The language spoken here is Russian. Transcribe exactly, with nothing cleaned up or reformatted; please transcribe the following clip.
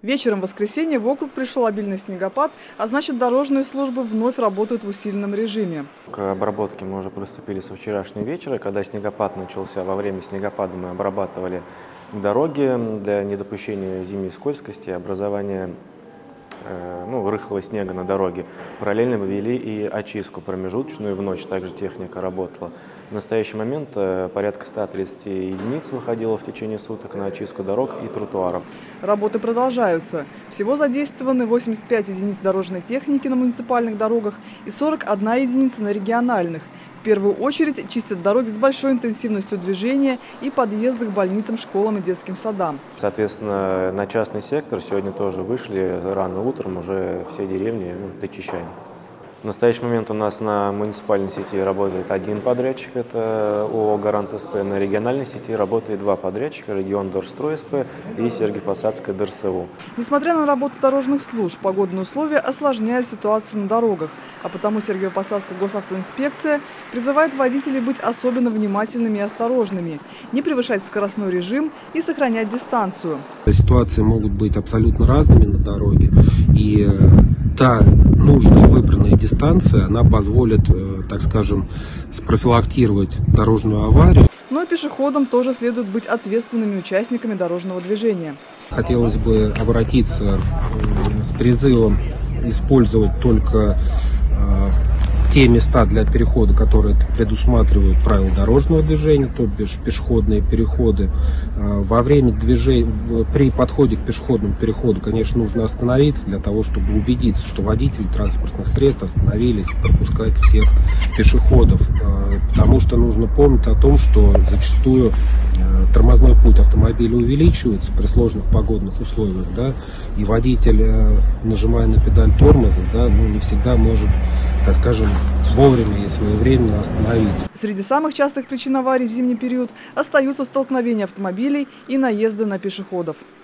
Вечером в воскресенье в округ пришел обильный снегопад, а значит, дорожные службы вновь работают в усиленном режиме. К обработке мы уже приступили со вчерашнего вечера. Когда снегопад начался, во время снегопада мы обрабатывали дороги для недопущения зимней скользкости, образования э, ну, рыхлого снега на дороге. Параллельно мы вели и очистку промежуточную, в ночь также техника работала. В настоящий момент э, порядка ста тридцати единиц выходило в течение суток на очистку дорог и тротуаров. Работы продолжаются. Всего задействованы восемьдесят пять единиц дорожной техники на муниципальных дорогах и сорок одна единица на региональных. В первую очередь чистят дороги с большой интенсивностью движения и подъезды к больницам, школам и детским садам. Соответственно, на частный сектор сегодня тоже вышли рано утром, уже все деревни ну, дочищаем. В настоящий момент у нас на муниципальной сети работает один подрядчик, это ООО «Гарант СП». На региональной сети работает два подрядчика, регион Дорстрой СП и Сергиев-Посадская ДРСУ. Несмотря на работу дорожных служб, погодные условия осложняют ситуацию на дорогах, а потому Сергиево-Посадская госавтоинспекция призывает водителей быть особенно внимательными и осторожными, не превышать скоростной режим и сохранять дистанцию. Ситуации могут быть абсолютно разными на дороге, и та нужная выбранная дистанция, она позволит, так скажем, спрофилактировать дорожную аварию. Но и пешеходам тоже следует быть ответственными участниками дорожного движения. Хотелось бы обратиться с призывом использовать только те места для перехода, которые предусматривают правила дорожного движения, то бишь пешеходные переходы. Во время движения, при подходе к пешеходному переходу, конечно, нужно остановиться для того, чтобы убедиться, что водители транспортных средств остановились, пропускать всех пешеходов. Потому что нужно помнить о том, что зачастую тормозной путь автомобиля увеличивается при сложных погодных условиях, да, и водитель, нажимая на педаль тормоза, да, ну, не всегда может, так скажем, вовремя и своевременно остановиться. Среди самых частых причин аварий в зимний период остаются столкновения автомобилей и наезды на пешеходов.